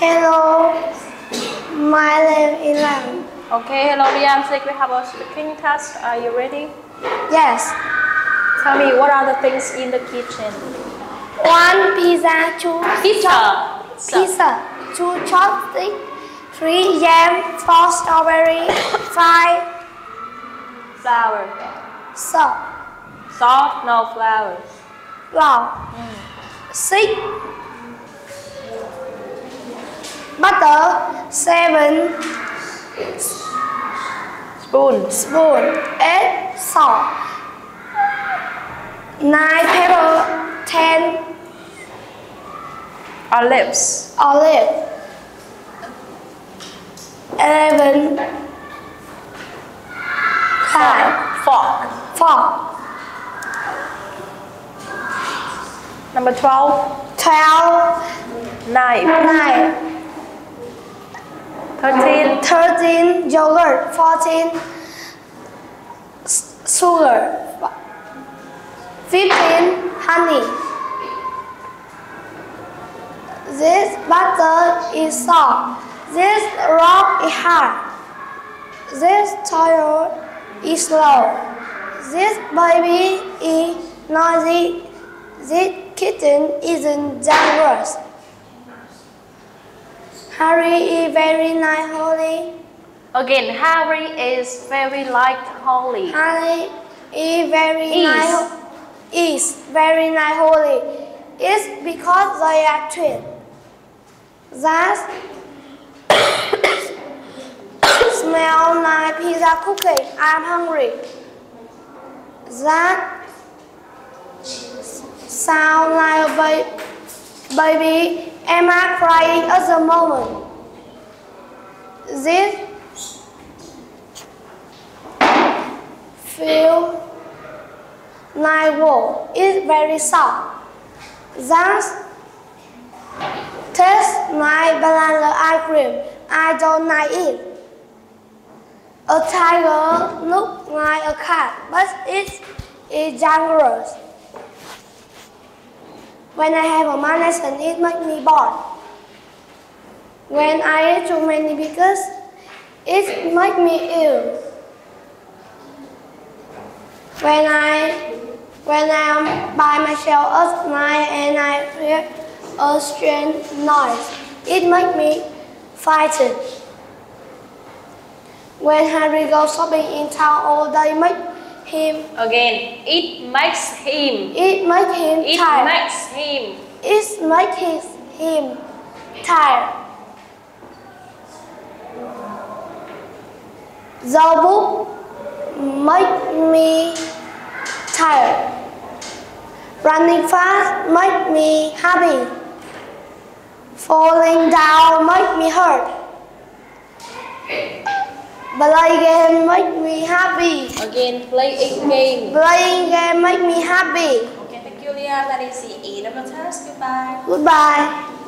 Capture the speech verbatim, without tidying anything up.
Hello, my name is Lan. Okay, hello Liam. Today we have a speaking test. Are you ready? Yes. Tell me, what are the things in the kitchen? One pizza, two Pizza. chop- pizza, two chopsticks, three jam, four strawberry, five Flour. salt, Salt, no flour. flour, six butter, seven Spoon. spoon, eight salt, nine pepper, ten Olives. olive, eleven five Fork. fork, Number twelve. twelve Knife. nine, Thirteen. thirteen yogurt, fourteen s- sugar, fifteen honey. This butter is soft. This rock is hard. This toilet is slow. This baby is noisy. This kitten isn't dangerous. Harry is very nice, Holly. Again, Harry is very like Holly. Harry is very Is. nice. Is very nice, Holly. It's because they are twins. That smell like pizza cookie. I'm hungry. That sound like a ba- baby. Am I crying at the moment? This feel like wool. It's very soft. That tastes like banana ice cream. I don't like it. A tiger looks like a cat, but it is dangerous. When I have a medicine, it makes me bored. When I eat too many pickles, it makes me ill. When I when I am by myself at night and I hear a strange noise, it makes me frightened. When Harry goes shopping in town all day, make him Again, it makes him. it makes him It tired. makes him. It makes his, him tired. The book makes me tired. Running fast makes me happy. Falling down makes me hurt. Play game makes me happy. Again, play a game. Playing game makes me happy. Okay, thank you, Liam. That is the end of the test. Goodbye. Goodbye.